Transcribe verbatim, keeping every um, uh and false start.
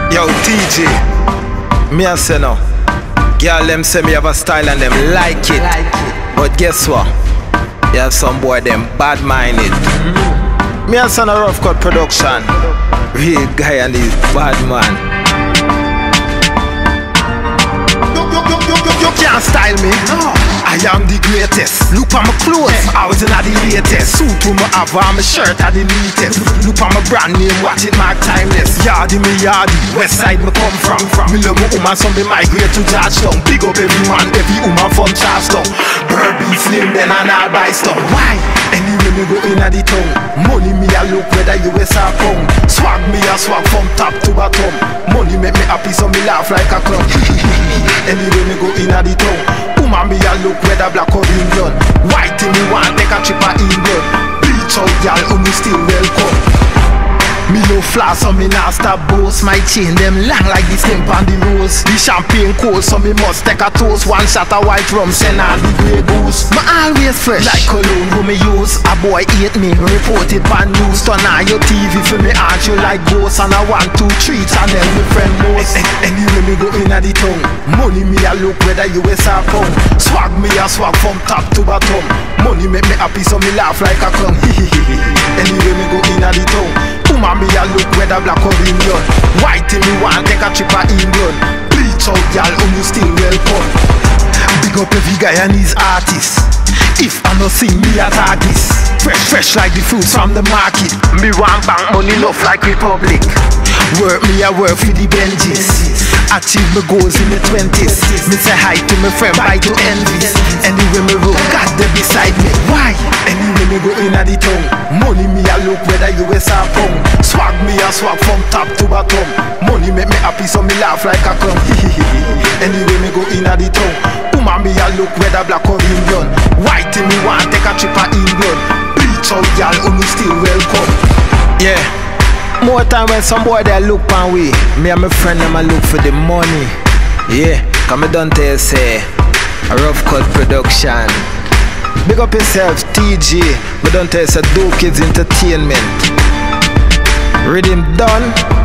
Yo, T G, me a say no. Girl, them say me have a style and them like it. Like it. But guess what? You have some boy them bad-minded. Mm-hmm. Me a say no rough cut production. Real guy and he's bad man. You, you, you, you, you, you can't style me. No. I am the greatest. Look at my clothes, I was in the latest. Suit to my have on my shirt are the neatest. Look at my brand name, watch it mark timeless. Yardy me yardy, west side me come from. from. Me love my woman, some be migrate to Georgetown. Big up every man, every woman from Charleston. Burby slim, then and all buy stuff. Why? Anyway me go in at the town. Money me a look whether U S or pound. Swag me a swag from top to bottom. Money make me happy so me laugh like a clown. Anyway me go in at the town. Woman me a look whether black or Indian. White in me want take a trip a England. Bleach out y'all who me still welcome. Me no flash so me nah stop boast. My chain them long like the stamp on the rose. The champagne cold so me must take a toast. One shot of white rum send all the grey goose. Me always fresh like cologne who me use. A boy hate me, report it on news. Turn on your T V for me arch you like ghost. And I want two treats and then me friend most. Anyway me go in at the tongue. Money me a look whether U S or pound. Swag me a swag from top to bottom. Money make me happy so me laugh like a clown. Anyway me go in at the tongue. Woman me a look whether black or Indian. White in me want take a trip a England. Bleach out y'all who you still welcome. Big up every guy and his artist. If I no sing me a artist. Fresh, fresh like the fruits from the market. Me want bank money enough like Republic. Work me a work for the Benjis. Achieve my goals in the twenties. Me say hi to my friend, bye to envies. Anyway me roll, God they beside me. Why? Anyway me go in at the town. Money me a look whether U S or pound. Swag me a swag from top to bottom. Money make me happy so me laugh like a clown. Anyway me go in at the town. Woman me a look whether black or Indian. White in me want take a trip a England. Bleach out y'all who me still welcome. Yeah. More time when some boy they look pan we. Me and my friend them a look for the money. Yeah, come me done tell you say a rough cut production. Big up yourself, T G. Me done tell you say Do Kids Entertainment. Rhythm done.